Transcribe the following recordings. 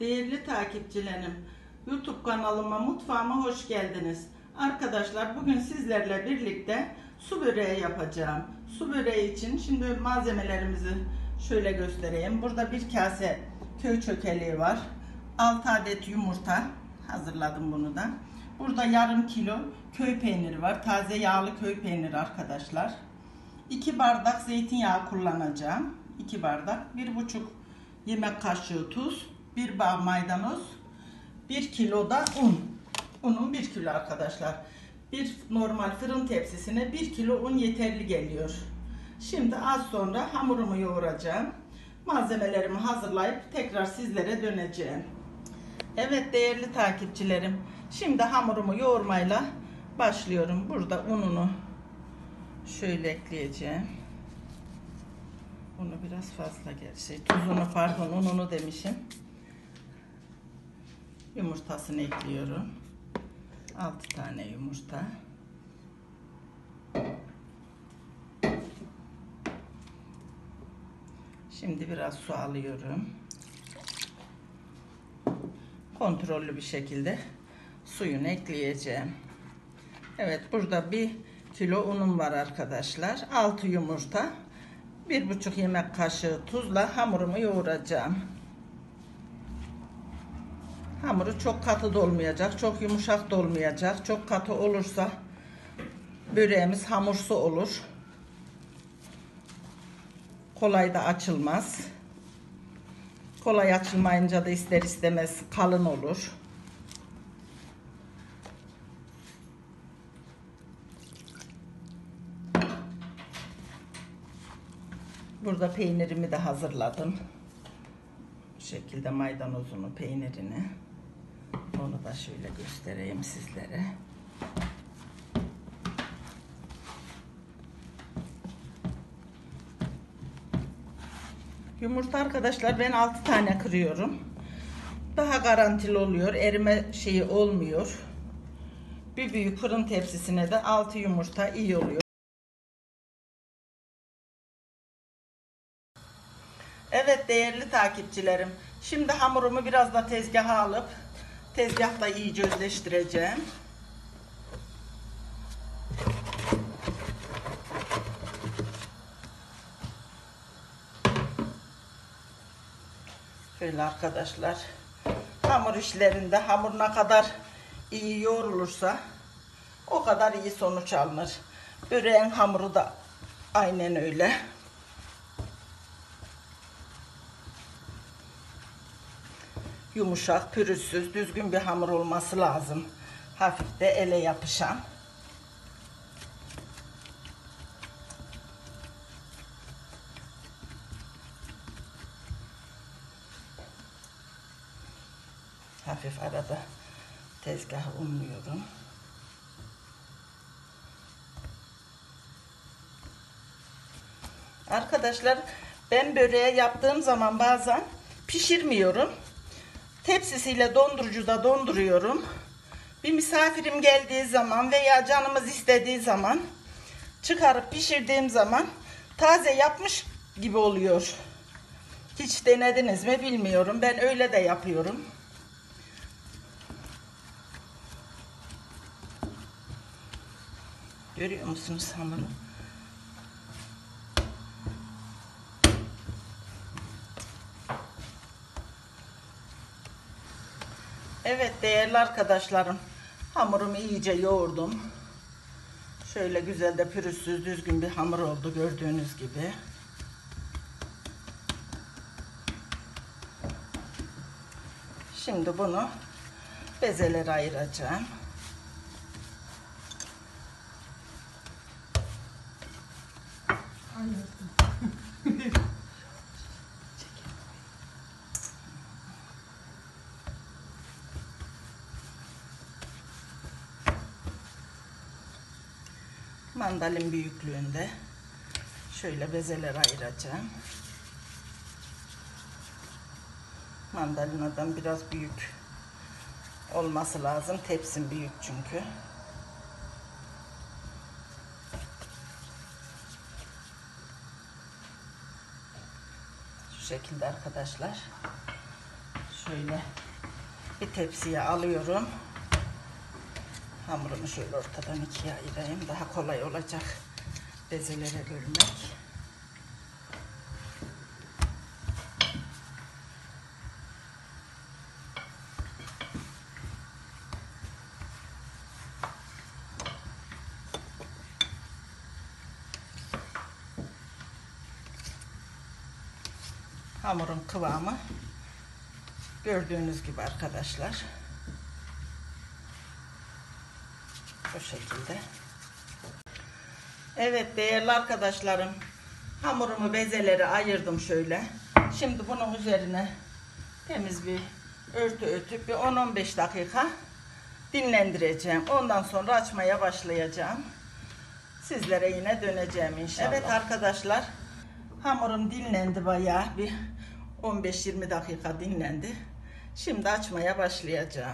Değerli takipçilerim, YouTube kanalıma, mutfağıma hoş geldiniz. Arkadaşlar bugün sizlerle birlikte su böreği yapacağım. Su böreği için şimdi malzemelerimizi şöyle göstereyim. Burada bir kase köy çökeliği var. 6 adet yumurta hazırladım bunu da. Burada yarım kilo köy peyniri var. Taze yağlı köy peyniri arkadaşlar. 2 bardak zeytinyağı kullanacağım. 2 bardak, 1,5 yemek kaşığı tuz, 1 bağ maydanoz, 1 kilo da un. Unum 1 kilo arkadaşlar. Bir normal fırın tepsisine 1 kilo un yeterli geliyor. Şimdi az sonra hamurumu yoğuracağım. Malzemelerimi hazırlayıp tekrar sizlere döneceğim. Evet değerli takipçilerim, şimdi hamurumu yoğurmayla başlıyorum. Burada ununu şöyle ekleyeceğim. Unu biraz fazla gerçi. Tuzunu pardon, ununu demişim. Yumurtasını ekliyorum. 6 tane yumurta. Şimdi biraz su alıyorum. Kontrollü bir şekilde suyunu ekleyeceğim. Evet, burada 1 kilo unum var arkadaşlar. 6 yumurta, 1,5 yemek kaşığı tuzla hamurumu yoğuracağım. Hamuru çok katı da olmayacak, çok yumuşak da olmayacak. Çok katı olursa böreğimiz hamursu olur. Kolay da açılmaz. Kolay açılmayınca da ister istemez kalın olur. Burada peynirimi de hazırladım. Bu şekilde maydanozunu, peynirini. Onu da şöyle göstereyim sizlere. Yumurta arkadaşlar ben 6 tane kırıyorum. Daha garantili oluyor. Erime şeyi olmuyor. Bir büyük fırın tepsisine de 6 yumurta iyi oluyor. Evet değerli takipçilerim. Şimdi hamurumu biraz da tezgaha alıp tezgahta iyice özleştireceğim. Böyle arkadaşlar. Hamur işlerinde hamur ne kadar iyi yoğrulursa o kadar iyi sonuç alınır. Böreğin hamuru da aynen öyle. Yumuşak, pürüzsüz, düzgün bir hamur olması lazım. Hafif de ele yapışan. Hafif arada tezgahı unluyorum. Arkadaşlar ben böreği yaptığım zaman bazen pişirmiyorum. Tepsisiyle dondurucuda donduruyorum. Bir misafirim geldiği zaman veya canımız istediği zaman çıkarıp pişirdiğim zaman taze yapmış gibi oluyor. Hiç denediniz mi bilmiyorum. Ben öyle de yapıyorum. Görüyor musunuz hamuru? Evet değerli arkadaşlarım, hamurumu iyice yoğurdum. Şöyle güzel de pürüzsüz, düzgün bir hamur oldu gördüğünüz gibi. Şimdi bunu bezelere ayıracağım. Mandalin büyüklüğünde şöyle bezeler ayıracağım. Mandalinadan biraz büyük olması lazım. Tepsim büyük çünkü. Şu şekilde arkadaşlar. Şöyle bir tepsiye alıyorum. Hamurumu şöyle ortadan ikiye ayırayım. Daha kolay olacak bezelere bölmek. Hamurun kıvamı gördüğünüz gibi arkadaşlar. Bu şekilde. Evet değerli arkadaşlarım, hamurumu bezelere ayırdım şöyle. Şimdi bunun üzerine temiz bir örtü örtüp bir 10-15 dakika dinlendireceğim. Ondan sonra açmaya başlayacağım. Sizlere yine döneceğim inşallah. Evet arkadaşlar, hamurum dinlendi bayağı bir 15-20 dakika dinlendi. Şimdi açmaya başlayacağım.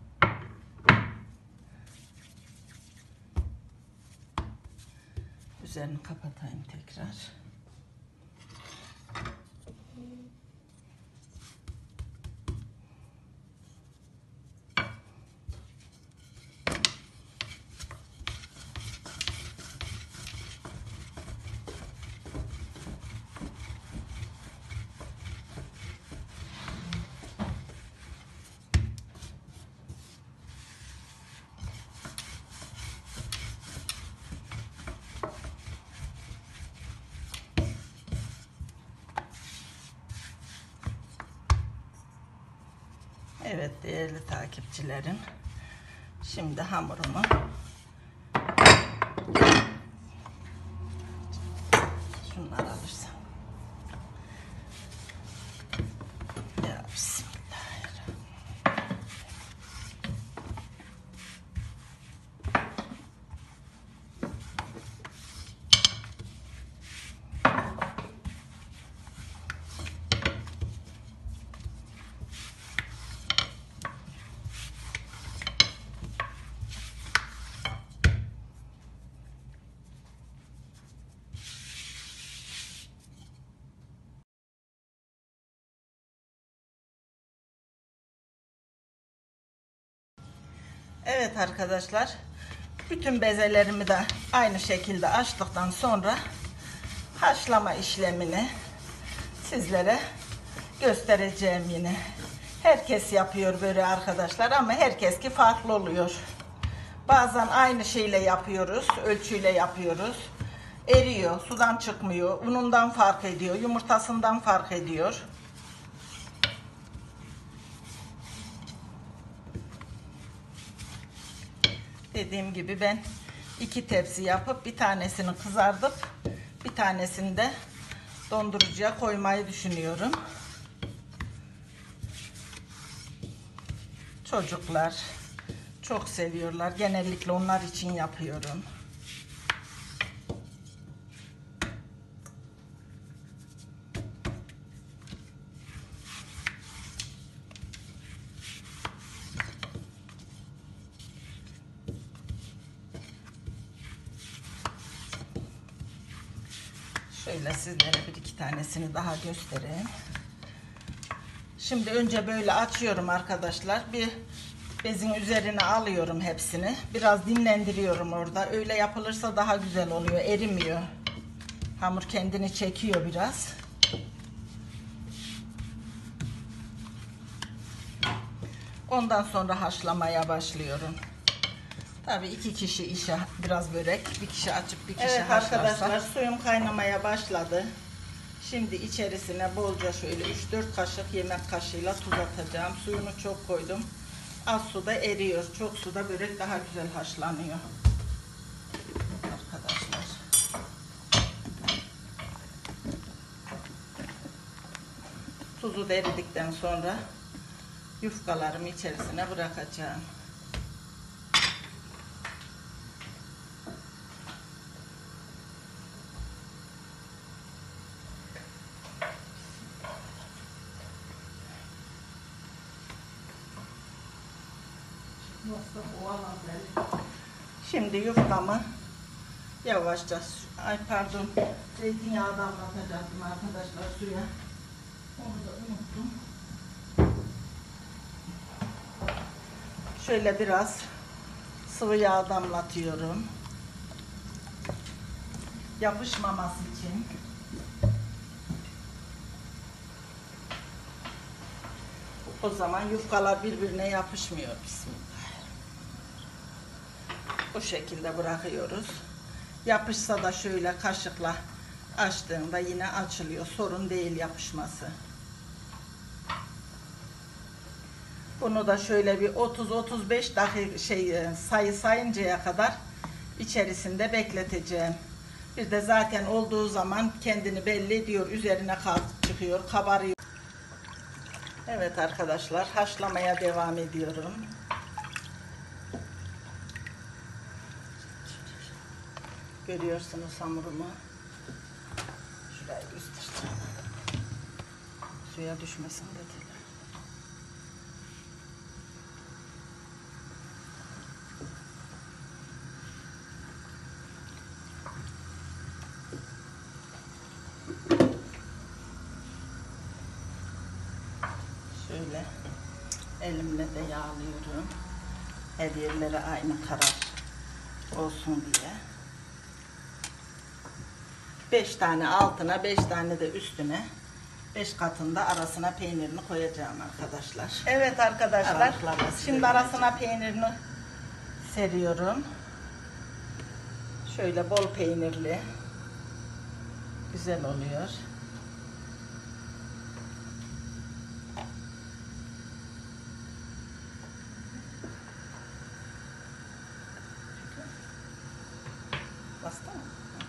Üzerini kapatayım tekrar. Evet değerli takipçilerim, şimdi hamurumu şunları alırsam ya bismillahirrahmanirrahim. Evet arkadaşlar, bütün bezelerimi de aynı şekilde açtıktan sonra haşlama işlemini sizlere göstereceğim yine. Herkes yapıyor böyle arkadaşlar ama herkeski farklı oluyor. Bazen aynı şeyle yapıyoruz, ölçüyle yapıyoruz. Eriyor, sudan çıkmıyor, unundan fark ediyor, yumurtasından fark ediyor. Dediğim gibi ben 2 tepsi yapıp bir tanesini kızartıp bir tanesini de dondurucuya koymayı düşünüyorum. Çocuklar çok seviyorlar. Genellikle onlar için yapıyorum. Şöyle sizlere 1-2 tanesini daha göstereyim. Şimdi önce böyle açıyorum arkadaşlar. Bir bezin üzerine alıyorum hepsini. Biraz dinlendiriyorum orada. Öyle yapılırsa daha güzel oluyor. Erimiyor. Hamur kendini çekiyor biraz. Ondan sonra haşlamaya başlıyorum. Tabii 2 kişi işe biraz börek, bir kişi açıp bir kişi haşlarsa. Evet arkadaşlar, suyum kaynamaya başladı. Şimdi içerisine bolca şöyle 3-4 kaşık yemek kaşığıyla tuz atacağım. Suyunu çok koydum. Az suda eriyor. Çok suda börek daha güzel haşlanıyor. Arkadaşlar. Tuzu da eridikten sonra yufkalarımı içerisine bırakacağım. Şimdi yufkamı yavaşça zeytinyağı da atacaktım arkadaşlar suya. Onu da unuttum. şöyle biraz sıvı yağ damlatıyorum. Yapışmaması için. O zaman yufkalar birbirine yapışmıyor. Bismillah. Bu şekilde bırakıyoruz. Yapışsa da şöyle kaşıkla açtığında yine açılıyor. Sorun değil yapışması. Bunu da şöyle bir 30-35 dakika sayı sayıncaya kadar içerisinde bekleteceğim. Bir de zaten olduğu zaman kendini belli ediyor. Üzerine kalkıp çıkıyor, kabarıyor. Evet arkadaşlar, haşlamaya devam ediyorum. Görüyorsunuz hamurumu. Şurayı üstüne. Suya düşmesin dediler. Şöyle elimle de yağlıyorum. Her yerlere aynı karar olsun diye. 5 tane altına, 5 tane de üstüne, 5 katında arasına peynirini koyacağım arkadaşlar. Evet arkadaşlar, şimdi arasına peynirini seriyorum. Şöyle bol peynirli. Güzel oluyor. Bastı mı?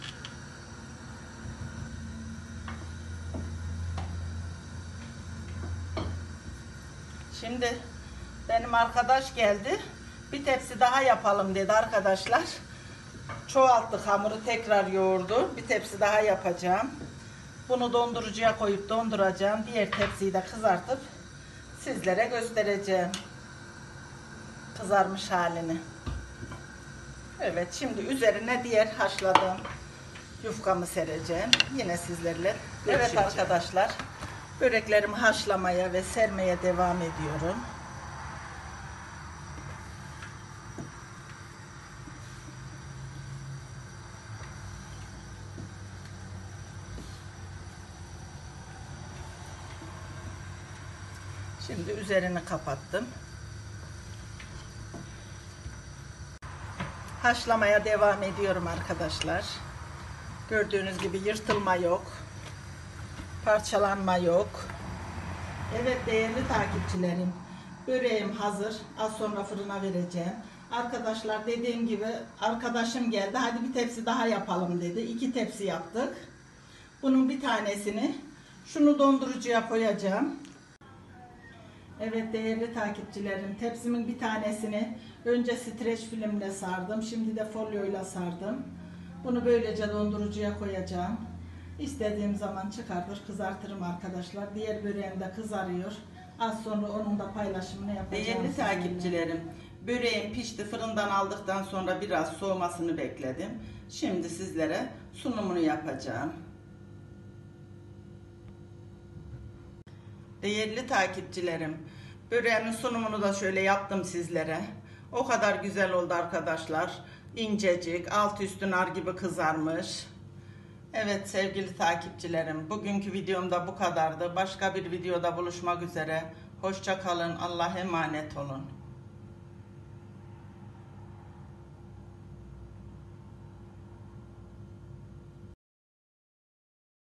Şimdi benim arkadaş geldi. Bir tepsi daha yapalım dedi arkadaşlar. Çoğalttık hamuru, tekrar yoğurdu. Bir tepsi daha yapacağım. Bunu dondurucuya koyup donduracağım. Diğer tepsiyi de kızartıp sizlere göstereceğim. Kızarmış halini. Evet, şimdi üzerine diğer haşladığım yufkamı sereceğim. Yine sizlerle. Evet arkadaşlar, böreklerimi haşlamaya ve sermeye devam ediyorum. Şimdi üzerini kapattım. Haşlamaya devam ediyorum arkadaşlar. Gördüğünüz gibi yırtılma yok. Parçalanma yok. Evet değerli takipçilerim. Böreğim hazır. Az sonra fırına vereceğim. Arkadaşlar dediğim gibi arkadaşım geldi. Hadi bir tepsi daha yapalım dedi. 2 tepsi yaptık. Bunun bir tanesini şunu dondurucuya koyacağım. Evet değerli takipçilerim, tepsimin bir tanesini önce streç filmle sardım, şimdi de folyoyla sardım. Bunu böylece dondurucuya koyacağım. İstediğim zaman çıkartır kızartırım arkadaşlar. Diğer böreğim de kızarıyor. Az sonra onun da paylaşımını yapacağım. Değerli takipçilerim, böreğim pişti, fırından aldıktan sonra biraz soğumasını bekledim. Şimdi sizlere sunumunu yapacağım. Değerli takipçilerim, böreğimin sunumunu da şöyle yaptım sizlere. O kadar güzel oldu arkadaşlar. İncecik, alt üstü nar gibi kızarmış. Evet sevgili takipçilerim, bugünkü videom da bu kadardı. Başka bir videoda buluşmak üzere. Hoşça kalın, Allah'a emanet olun.